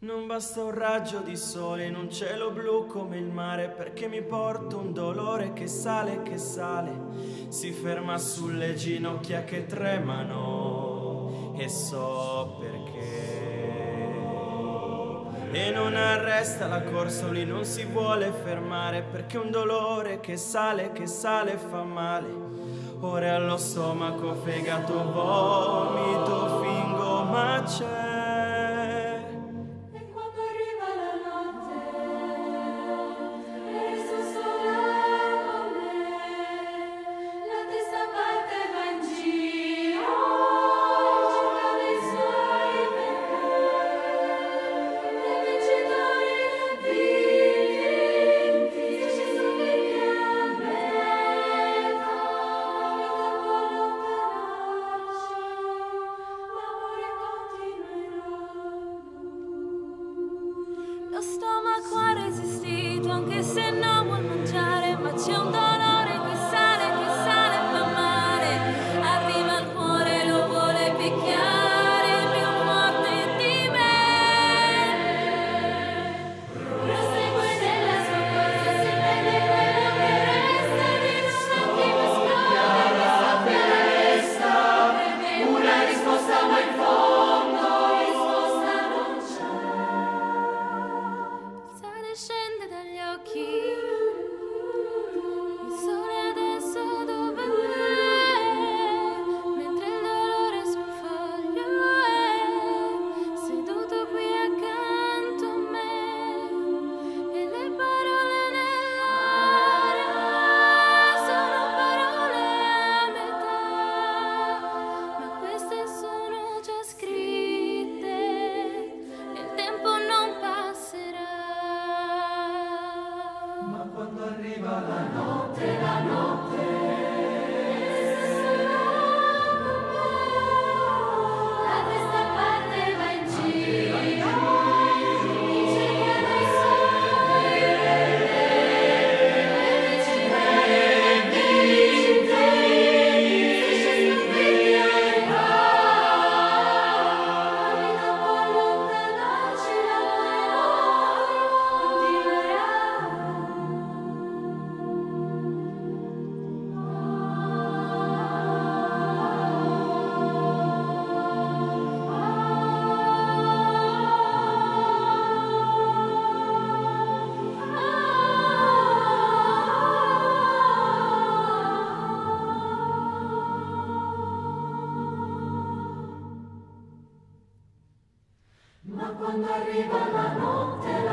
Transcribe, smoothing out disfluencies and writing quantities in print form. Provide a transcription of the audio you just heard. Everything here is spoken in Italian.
Non basta un raggio di sole in un cielo blu come il mare, perché mi porto un dolore che sale, si ferma sulle ginocchia che tremano e so perché. E non arresta la corsa, lì non si vuole fermare, perché un dolore che sale fa male. Ora allo stomaco, fegato, vomito, fingo, ma c'è. Lo stomaco ha resistito anche se non vuol mangiare, ma c'è un dolore che sale fa male. Arriva al cuore, lo vuole picchiare più forte di me. Lo segue nella sua corsa, si prende quello che resta di un attimo esplode. Una risposta ma in fondo risposta non c'è. Scende dagli occhi, il sole adesso dove è? Mentre il dolore sul foglio è seduto qui accanto a me, e le parole nell'aria sono parole a metà, ma queste sono già scritte e il tempo non passerà. Ma quando arriva la notte, la testa parte va in giro, in cerca dei sogni, ma quando arriva la notte,